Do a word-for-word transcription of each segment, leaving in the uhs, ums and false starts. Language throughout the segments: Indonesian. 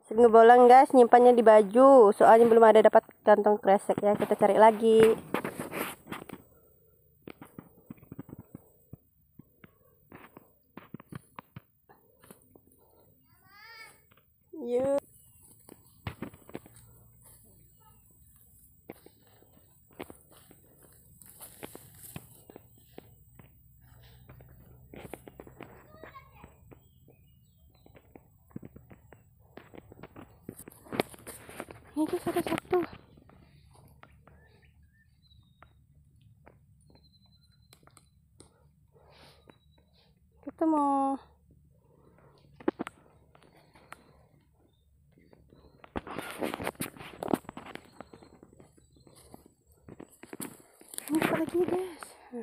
Ngebolang guys, nyimpannya di baju. Soalnya belum ada dapat kantong kresek ya. Kita cari lagi. Yuk. Ini guys, ada satu. Kita mau ini apa lagi guys?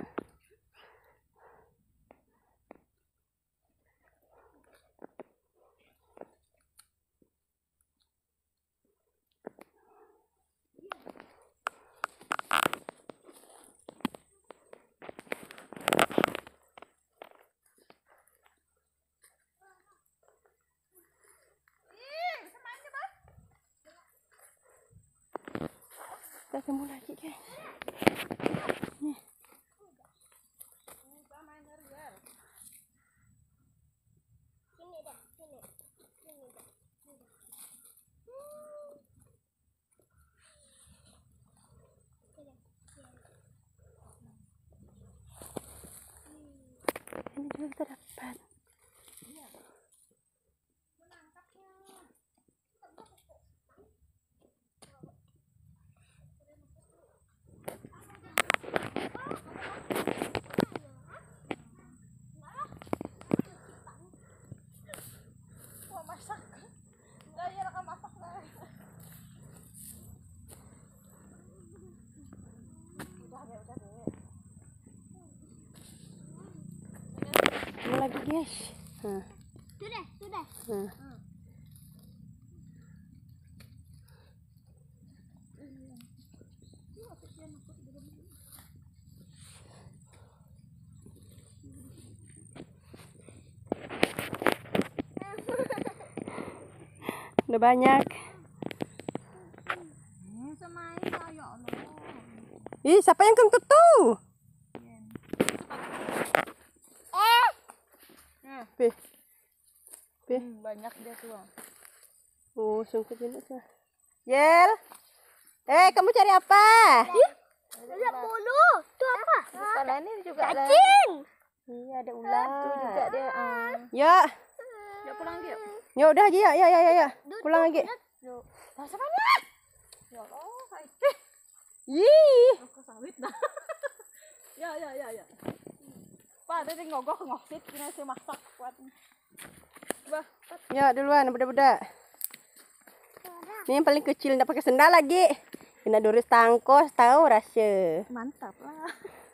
Kita temu lagi guys. Nih. Sini dah, sini. Sini dah. Ini juga kita dapat. Masak. Enggak ya rekam masak lah. Udah deh, udah deh. Ini lagi guys. Nah. Sudah, sudah. Nah. Udah banyak. Ih, siapa yang kentut tuh? Eh. Pih. Pih. Hmm, banyak dia tuh. Oh, sungguh jenis lah. Yel. Eh, kamu cari apa? Lihat bulu. Itu apa? Bukan ini juga ada. Cacing. Iya, ada ular. Tuh juga dia. Uh, Ya. ya pulang dia. Ya udah aja ya, ya, ya, ya, ya. Pulang lagi. Yuk. Masa mana? Ya Allah. Ih. Aku sawit dah. Ya ya ya ya. Pak, tadi ngogok ngosit kena si masak kuat. Bah, Ya, duluan budak-budak. Ini yang paling kecil enggak pakai sendal lagi. Kena duris tangkos, tahu rasa. mantap lah.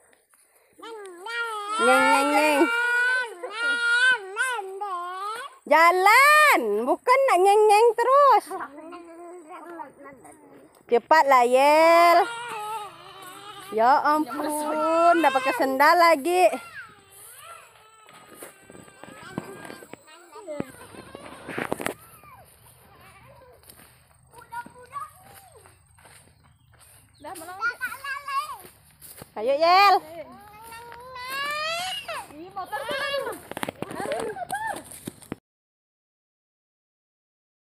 Neng neng neng. Jalan, bukan nak ngeng-ngeng terus. Cepatlah, Yel. Ya ampun, enggak pakai sendal lagi. Dah menang. Ayo, Yel. Ih, motor.